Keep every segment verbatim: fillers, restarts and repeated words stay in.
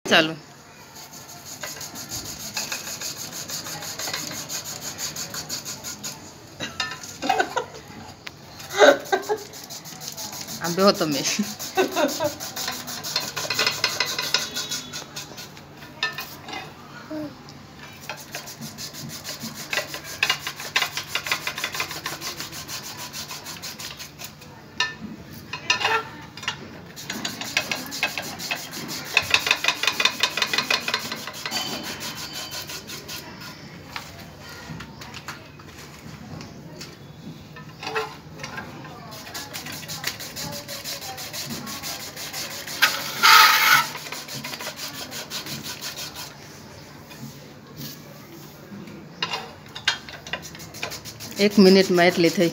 ચાલો આમ બેહો તમે एक मिनिट में एटली थी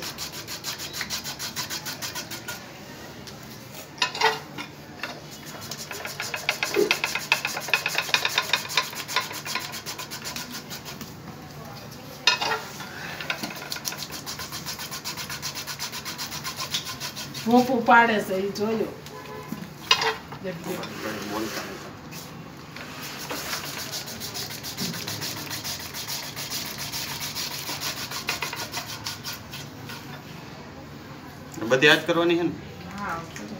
ભોપું પાડે છે એ જોયો બધી યાદ કરવાની છે ને હા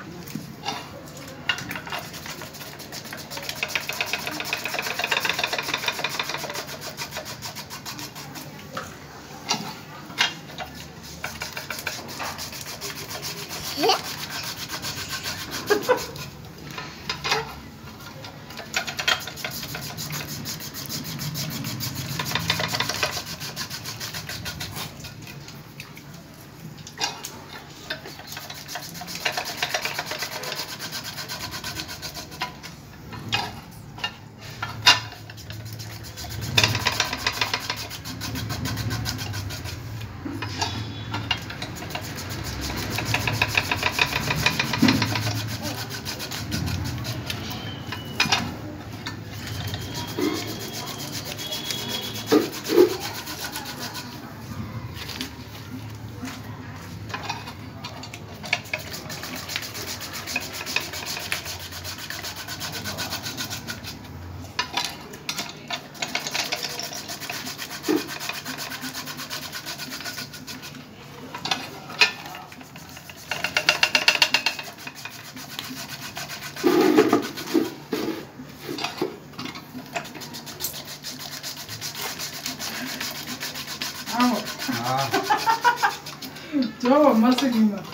જો મસ્તીમાં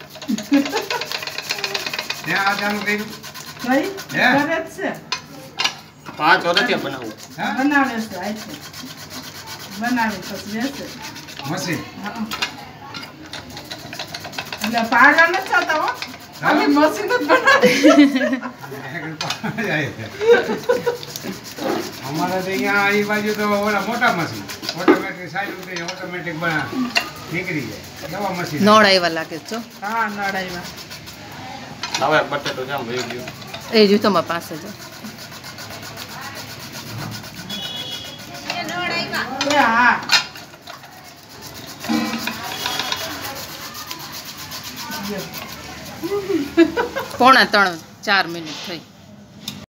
ત્યાં આ ચાલુ કર્યું ભાઈ કરે છે પાંચ વર્ષથી બનાવું બનાવે છે આ છે બનાવે પછી બેસે મશીન એટલે પાડવા નથી થતા હો ખાલી મશીન જ બનાવે અમારે તો અહીંયા આ બાજુ તો ઓલા મોટા મશીન ઓટોમેટિક સાઈડ ઉતરી ઓટોમેટિક બના નીકળી જાય એવા મશીન નળ આવ્યા લાગે છો હા નડાઈમાં હવે બટેટો જામ વહી ગયો એ જો તમારા પાસે જો એ હા પોણા ત્રણ ચાર મિનિટ થઈ